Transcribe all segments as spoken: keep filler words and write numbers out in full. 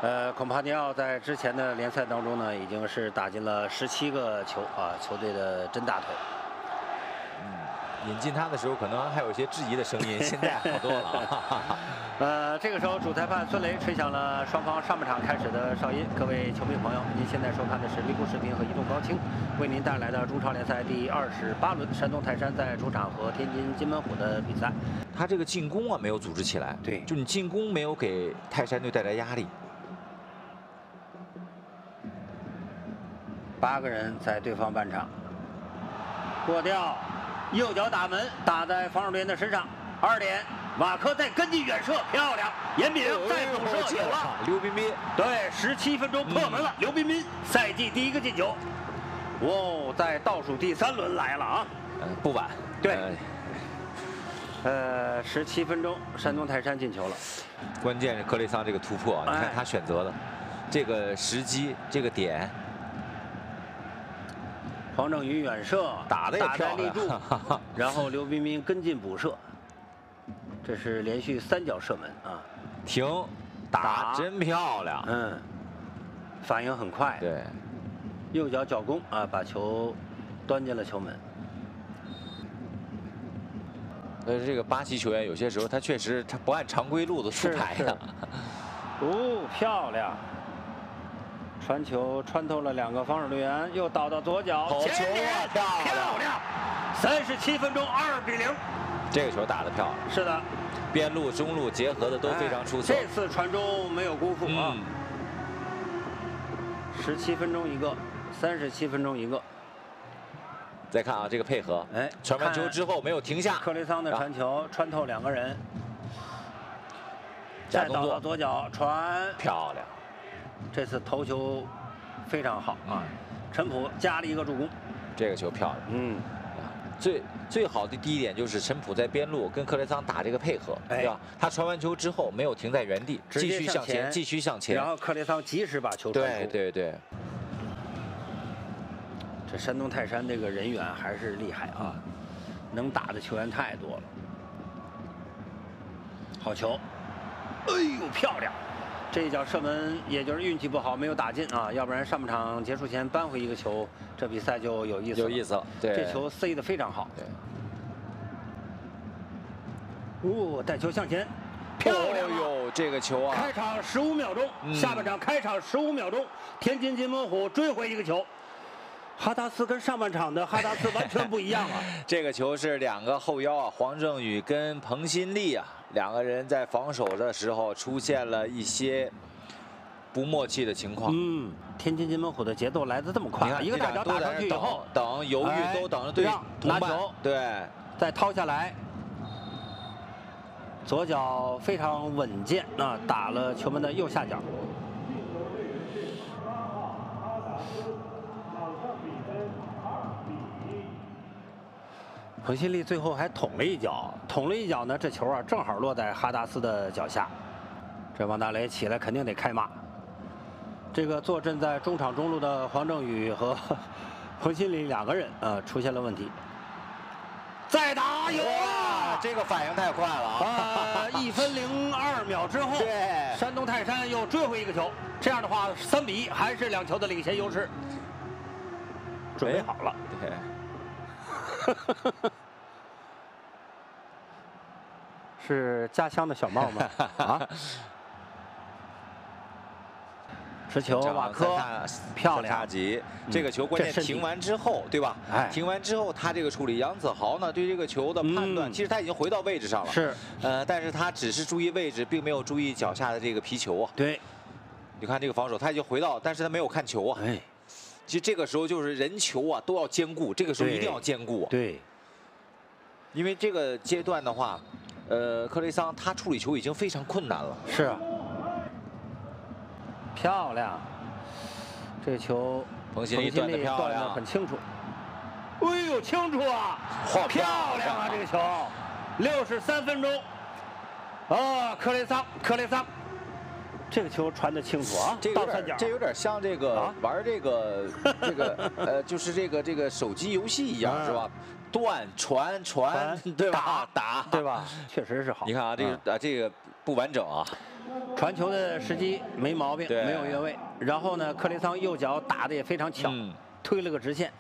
呃，孔帕尼奥在之前的联赛当中呢，已经是打进了十七个球啊，球队的真大腿。 嗯，引进他的时候可能还有一些质疑的声音，现在好多了。 呃，这个时候主裁判孙雷吹响了双方上半场开始的哨音。各位球迷朋友，您现在收看的是立库视频和移动高清为您带来的中超联赛第二十八轮，山东泰山在主场和天津津门虎的比赛。 他这个进攻啊没有组织起来， 对， 就你进攻没有给泰山队带来压力。 八个人在对方半场，过掉，右脚打门，打在防守队员的身上，二点。瓦科在跟进远射，漂亮！严炳再补射有了。 刘彬彬， 对，十七分钟破门了。刘彬彬赛季第一个进球。哦，在倒数第三轮来了啊！ 呃，不晚。 对。呃，十七分钟，山东泰山进球了。 关键是克雷桑这个突破，你看他选择的这个时机，这个点。 黄正宇远射， 打的也漂亮。 然后刘彬彬跟进补射。这是连续三脚射门啊！ 停，打真漂亮。 嗯，反应很快。 对， 右脚脚弓啊，把球端进了球门。 呃，这个巴西球员有些时候他确实他不按常规路子出牌的。 哦，漂亮！传球穿透了两个防守队员，又倒到左脚， 好球啊，漂亮！ 漂亮！三十七分钟，二比零。 这个球打得漂亮， 是的， 边路、中路结合的都非常出色。 这次传中没有辜负啊！十七分钟一个，三十七分钟一个。 再看啊，这个配合，哎，传完球之后没有停下。 克雷桑的传球穿透两个人，再倒到左脚传， 漂亮！ 这次头球非常好啊！陈普加了一个助攻， 这个球漂亮。嗯。最最好的第一点就是陈普在边路跟克雷桑打这个配合， 哎、 对吧？他传完球之后没有停在原地，继续向前，继续向前。 然后克雷桑及时把球传出。 对对对。 这山东泰山这个人员还是厉害啊，能打的球员太多了。好球！哎呦，漂亮！这一脚射门，也就是运气不好，没有打进啊，要不然上半场结束前扳回一个球，这比赛就有意思了。 有意思了，对， 这球塞得非常好。对。哦，带球向前，漂亮！ 哟，这个球啊！ 开场十五秒钟，嗯、下半场开场十五秒钟，天津津门虎追回一个球。哈达斯跟上半场的哈达斯完全不一样啊！ 这个球是两个后腰啊，黄正宇跟彭新立啊。两个人在防守的时候出现了一些不默契的情况。 嗯，天津津门虎的节奏来得这么快，一个大脚打上去以后， 等犹豫都等着对方拿球， 对， 再掏下来，左脚非常稳健啊，打了球门的右下角。彭新立最后还捅了一脚，捅了一脚呢，这球啊正好落在哈达斯的脚下。这王大雷起来肯定得开骂。这个坐镇在中场中路的黄正宇和彭新立两个人啊出现了问题。再打有啊！ 这个反应太快了啊！一分零二秒之后， 对， 山东泰山又追回一个球。这样的话，三比一还是两球的领先优势。准备好了， 对。 是家乡的小帽吗？啊！持球，瓦科漂亮， 差级。这个球关键停完之后，对吧？ 哎， 停完之后他这个处理，杨子豪呢对这个球的判断，其实他已经回到位置上了。 是， 呃，但是他只是注意位置，并没有注意脚下的这个皮球啊。 对， 你看这个防守，他已经回到，但是他没有看球啊。哎，其实这个时候就是人球啊都要兼顾，这个时候一定要兼顾。 对。 因为这个阶段的话，呃，克雷桑他处理球已经非常困难了。 是啊，漂亮，这个球彭新立断得漂亮， 很清楚。哎呦，清楚啊！漂亮啊，这个球，六十三分钟，啊，克雷桑，克雷桑，这个球传得清楚啊， 这有点这有点像这个玩这个这个呃，就是这个这个手机游戏一样，是吧？断传传对吧？打对吧？确实是好。 你看啊，这个啊这个不完整啊。 传球的时机没毛病， 对没有越位。然后呢，克雷桑右脚打的也非常巧， 嗯推了个直线，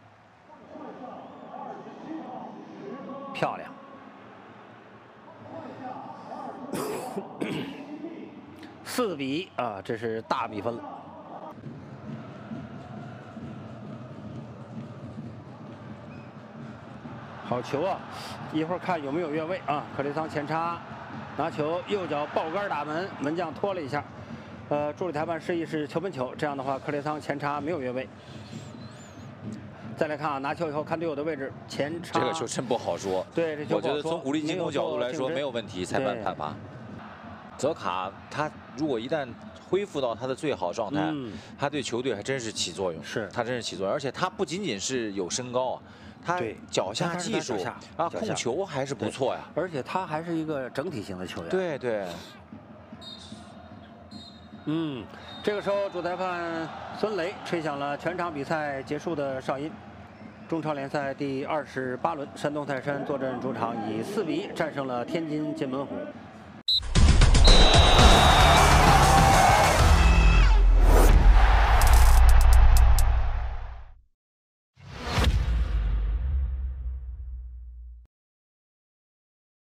漂亮。四比一啊，这是大比分了。好球啊！一会儿看有没有越位啊。克雷桑前插，拿球右脚爆杆打门，门将拖了一下。呃，助理裁判示意是球门球，这样的话克雷桑前插没有越位。再来看啊，拿球以后看队友的位置，前插。 这个球真不好说。 对，这球我觉得从鼓励进攻角度来说没有问题，裁判判罚。泽卡他如果一旦恢复到他的最好状态， 嗯、 他对球队还真是起作用。 是， 他真是起作用，而且他不仅仅是有身高啊，他脚下技术啊，控球还是不错呀。 而且他还是一个整体型的球员。 对对。 嗯，这个时候主裁判孙雷吹响了全场比赛结束的哨音。中超联赛第二十八轮，山东泰山坐镇主场，以四比一战胜了天津津门虎。